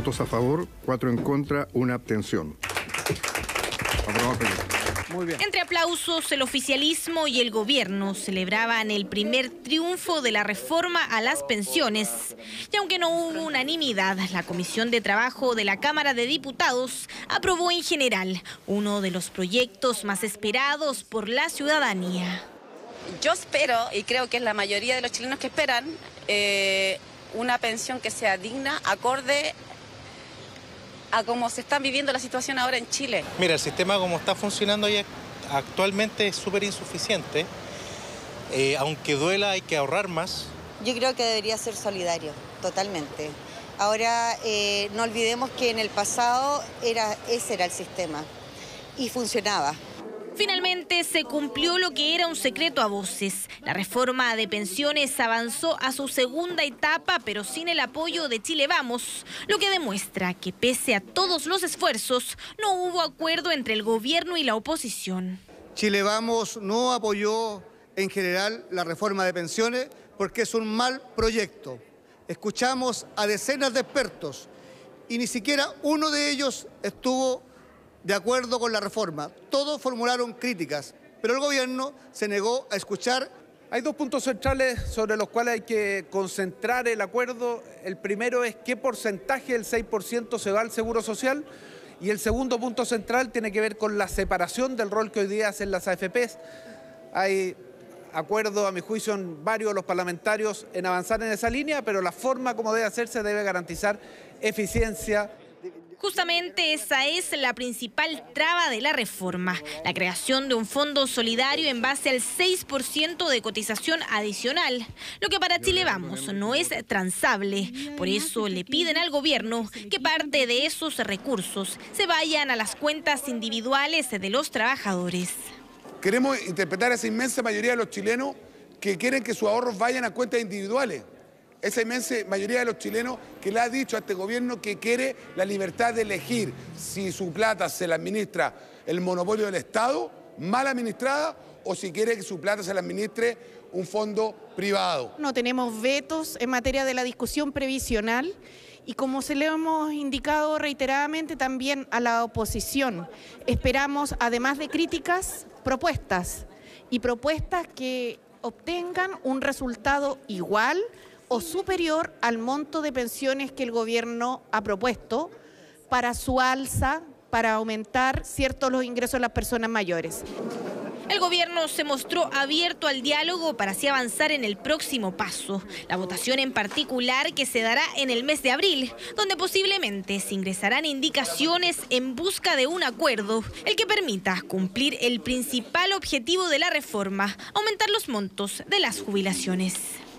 Votos a favor, 4 en contra, 1 abstención. Aprobado el proyecto. Muy bien. Entre aplausos, el oficialismo y el gobierno celebraban el primer triunfo de la reforma a las pensiones. Y aunque no hubo unanimidad, la Comisión de Trabajo de la Cámara de Diputados aprobó en general uno de los proyectos más esperados por la ciudadanía. Yo espero, y creo que es la mayoría de los chilenos que esperan, una pensión que sea digna, acorde a cómo se está viviendo la situación ahora en Chile. Mira, el sistema como está funcionando ya actualmente es súper insuficiente. Aunque duela, hay que ahorrar más. Yo creo que debería ser solidario, totalmente. Ahora, no olvidemos que en el pasado ese era el sistema y funcionaba. Finalmente se cumplió lo que era un secreto a voces. La reforma de pensiones avanzó a su segunda etapa, pero sin el apoyo de Chile Vamos, lo que demuestra que pese a todos los esfuerzos, no hubo acuerdo entre el gobierno y la oposición. Chile Vamos no apoyó en general la reforma de pensiones porque es un mal proyecto. Escuchamos a decenas de expertos y ni siquiera uno de ellos estuvo de acuerdo con la reforma. Todos formularon críticas, pero el gobierno se negó a escuchar. Hay dos puntos centrales sobre los cuales hay que concentrar el acuerdo. El primero es qué porcentaje del 6% se va al Seguro Social. Y el segundo punto central tiene que ver con la separación del rol que hoy día hacen las AFPs. Hay acuerdo, a mi juicio, en varios de los parlamentarios en avanzar en esa línea, pero la forma como debe hacerse debe garantizar eficiencia. Justamente esa es la principal traba de la reforma, la creación de un fondo solidario en base al 6% de cotización adicional, lo que para Chile Vamos no es transable. Por eso le piden al gobierno que parte de esos recursos se vayan a las cuentas individuales de los trabajadores. Queremos interpretar a esa inmensa mayoría de los chilenos que quieren que sus ahorros vayan a cuentas individuales. Esa inmensa mayoría de los chilenos que le ha dicho a este gobierno que quiere la libertad de elegir si su plata se la administra el monopolio del Estado, mal administrada, o si quiere que su plata se la administre un fondo privado. No tenemos vetos en materia de la discusión previsional y como se le hemos indicado reiteradamente también a la oposición, esperamos, además de críticas, propuestas y propuestas que obtengan un resultado igual o superior al monto de pensiones que el gobierno ha propuesto para su alza, para aumentar los ingresos de las personas mayores. El gobierno se mostró abierto al diálogo para así avanzar en el próximo paso, la votación en particular que se dará en el mes de abril, donde posiblemente se ingresarán indicaciones en busca de un acuerdo, el que permita cumplir el principal objetivo de la reforma, aumentar los montos de las jubilaciones.